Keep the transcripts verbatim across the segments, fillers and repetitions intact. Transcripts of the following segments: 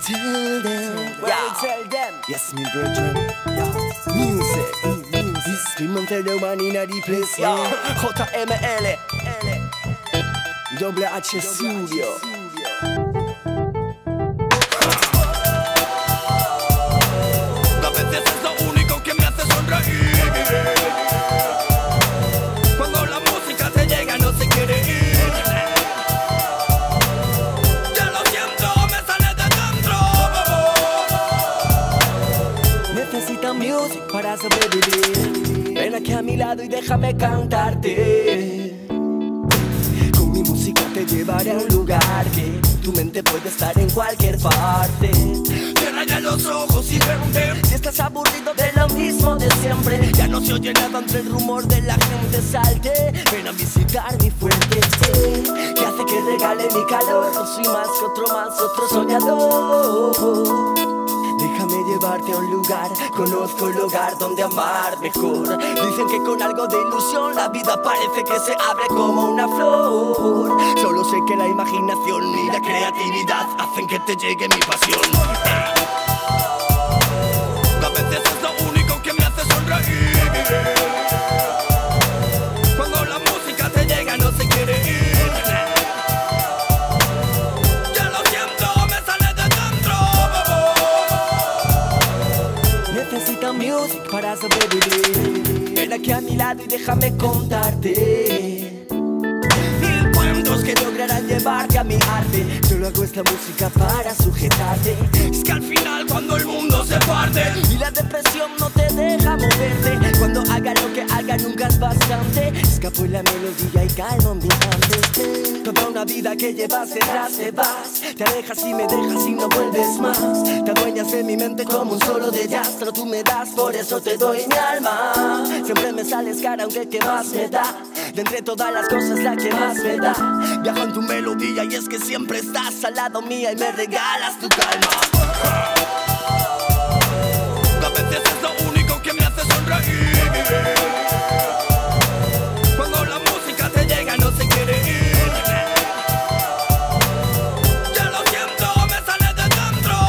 tell them? What Yeah. you tell them? Yes, me brethren. Yeah. Music. This Pimonte de Manina di place. Yo, J M L. Double H Studio. A veces es lo único que me hace sonreír. Cuando la música te llega no se quiere ir. Ya lo siento, me sale de dentro. Necesito music para sobrevivir. Ven aquí a mi lado y déjame cantarte. Con mi música te llevaré a un lugar que tu mente puede estar en cualquier parte. Cierra ya los ojos y vente. Si estás aburrido de lo mismo de siempre, Ya no se oye nada entre el rumor de la gente. salte, ven a visitar mi fuente, eh, que hace que regale mi calor. No soy más que otro más, otro soñador. Déjame llevarte a un lugar, conozco el lugar donde amar mejor. Dicen que con algo de ilusión la vida parece que se abre como una flor. Solo sé que la imaginación Y la creatividad hacen que te llegue mi pasión. A veces es lo único que me hace sonreír. Cuando la música te llega no se quiere ir. Ya lo siento, me sale de dentro. Necesito music para sobrevivir. Ven aquí a mi lado y déjame contarte mil cuentos que lograrán llevarte a mi arte. Solo hago esta música para sujetarte. Es que al final cuando el mundo se parte Y la depresión no te deja moverte. Cuando haga lo que haga nunca es bastante. Escapo en la melodía y calmo mi mente. Toda una vida que llevas detrás te vas. Te alejas y me dejas y no vuelves más. Te adueñas de mi mente como un solo de jazz. Pero tú me das, por eso te doy mi alma. Siempre me sales cara aunque que más me da. De entre todas las cosas la que más me da. viajo en tu melodía y es que siempre estás Al lado mía y me regalas tu calma. A veces es lo único que me hace sonreír. Cuando la música te llega no se quiere ir. Ya lo siento, me sale de dentro.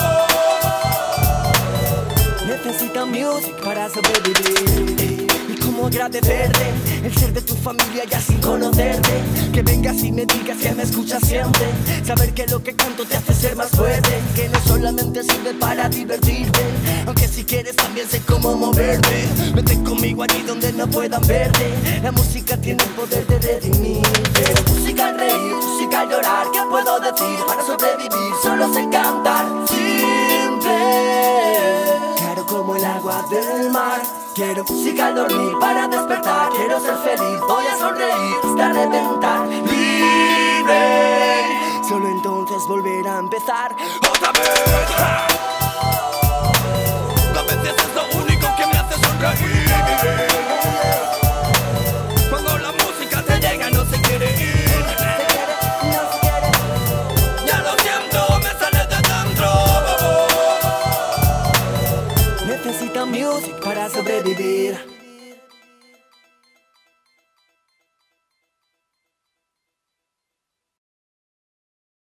Necesito music para sobrevivir. Y cómo agradecerte el ser de tu familia ya sin conocerte. Que vengas y me digas que me escuchas siempre. Saber que lo que canto te hace ser más fuerte. Que no solamente sirve para divertirte. Aunque si quieres también sé cómo moverte. Vete conmigo allí donde no puedan verte. La música tiene el poder de redimirte. Música al reír, música al llorar. ¿Qué puedo decir para sobrevivir? Solo sé cantar simple, claro como el agua del mar. Quiero música al dormir para despertar. Quiero ser feliz, voy a sonreír hasta reventar. Libre, solo entonces volver a empezar Otra vez. A veces es lo único que me hace sonreír. Cuando la música te llega no se quiere ir. No se quiere. Ya lo siento, me sale de dentro. Necesito music para sobrevivir.